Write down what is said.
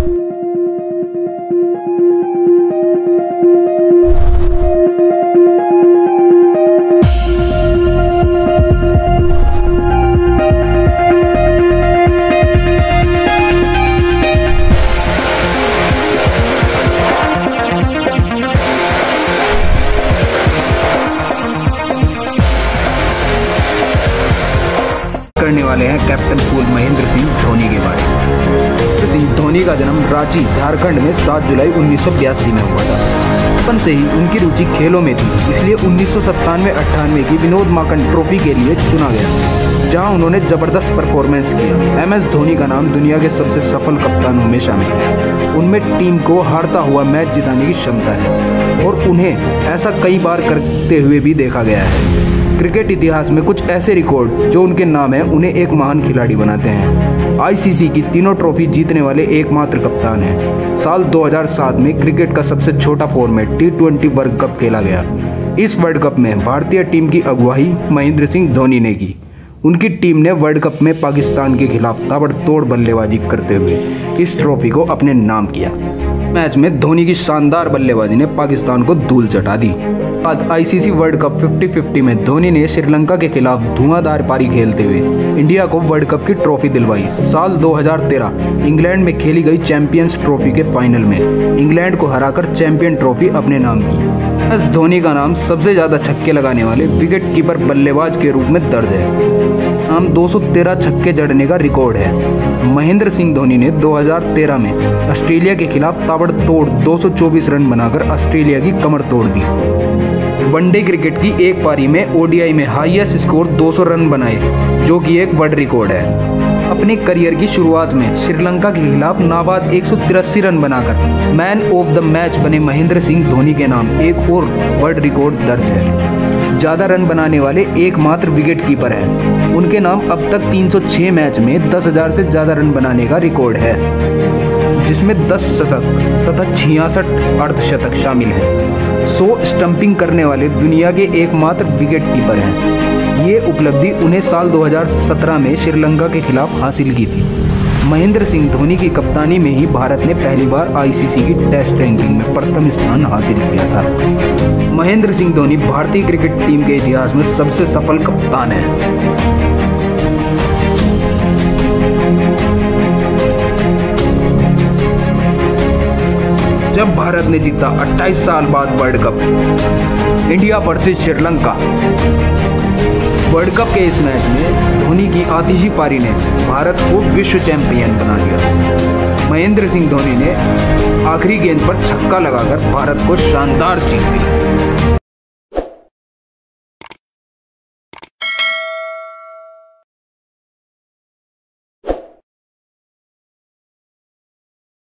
करने वाले हैं कैप्टन कूल महेंद्र सिंह धोनी के बारे में। महेंद्र सिंह धोनी का जन्म रांची झारखंड में 7 जुलाई 1982 में हुआ था। बचपन से ही उनकी रुचि खेलों में थी, इसलिए 1997-98 की विनोद मांकड़ ट्रॉफी के लिए चुना गया, जहां उन्होंने जबरदस्त परफॉर्मेंस किया। MS धोनी का नाम दुनिया के सबसे सफल कप्तानों में शामिल है। उनमें टीम को हारता हुआ मैच जिताने की क्षमता है और उन्हें ऐसा कई बार करते हुए भी देखा गया है। क्रिकेट इतिहास में कुछ ऐसे रिकॉर्ड जो उनके नाम है उन्हें एक महान खिलाड़ी बनाते हैं। ICC की तीनों ट्रॉफी जीतने वाले एकमात्र कप्तान हैं। साल 2007 में क्रिकेट का सबसे छोटा फॉर्मेट T20 वर्ल्ड कप खेला गया। इस वर्ल्ड कप में भारतीय टीम की अगुवाई महेंद्र सिंह धोनी ने की। उनकी टीम ने वर्ल्ड कप में पाकिस्तान के खिलाफ ताबड़तोड़ बल्लेबाजी करते हुए इस ट्रॉफी को अपने नाम किया। मैच में धोनी की शानदार बल्लेबाजी ने पाकिस्तान को धूल चटा दी। बाद ICC वर्ल्ड कप 50-50 में धोनी ने श्रीलंका के खिलाफ धुआंधार पारी खेलते हुए इंडिया को वर्ल्ड कप की ट्रॉफी दिलवाई। साल 2013 इंग्लैंड में खेली गई चैंपियंस ट्रॉफी के फाइनल में इंग्लैंड को हराकर चैंपियन ट्रॉफी अपने नाम की। MS धोनी का नाम सबसे ज्यादा छक्के लगाने वाले विकेट कीपर बल्लेबाज के रूप में दर्ज है। नाम 213 छक्के जड़ने का रिकॉर्ड है। महेंद्र सिंह धोनी ने 2013 में ऑस्ट्रेलिया के खिलाफ ताबड़तोड़ 224 रन बनाकर ऑस्ट्रेलिया की कमर तोड़ दी। वनडे क्रिकेट की एक पारी में ODI में हाईएस्ट स्कोर 200 रन बनाए, जो कि एक वर्ल्ड रिकॉर्ड है। अपने करियर की शुरुआत में श्रीलंका के खिलाफ नाबाद 183 रन बनाकर मैन ऑफ द मैच बने महेंद्र सिंह धोनी के नाम एक और वर्ल्ड रिकॉर्ड दर्ज है। ज्यादा रन बनाने वाले एकमात्र विकेट कीपर हैं। उनके नाम अब तक 306 मैच में 10,000 से ज्यादा रन बनाने का रिकॉर्ड है, जिसमें 10 शतक तथा 66 अर्धशतक शामिल हैं। 100 स्टंपिंग करने वाले दुनिया के एकमात्र विकेट कीपर हैं। ये उपलब्धि उन्हें साल 2017 में श्रीलंका के खिलाफ हासिल की थी। महेंद्र सिंह धोनी की कप्तानी में ही भारत ने पहली बार ICC की टेस्ट रैंकिंग में प्रथम स्थान हासिल किया था। महेंद्र सिंह धोनी भारतीय क्रिकेट टीम के इतिहास में सबसे सफल कप्तान है। जब भारत ने जीता 28 साल बाद world cup India versus Sri Lanka, world cup के इस मैच में धोनी की आतिशी पारी ने भारत को विश्व चैंपियन बना दिया। महेंद्र सिंह धोनी ने आखिरी गेंद पर छक्का लगाकर भारत को शानदार जीत दी।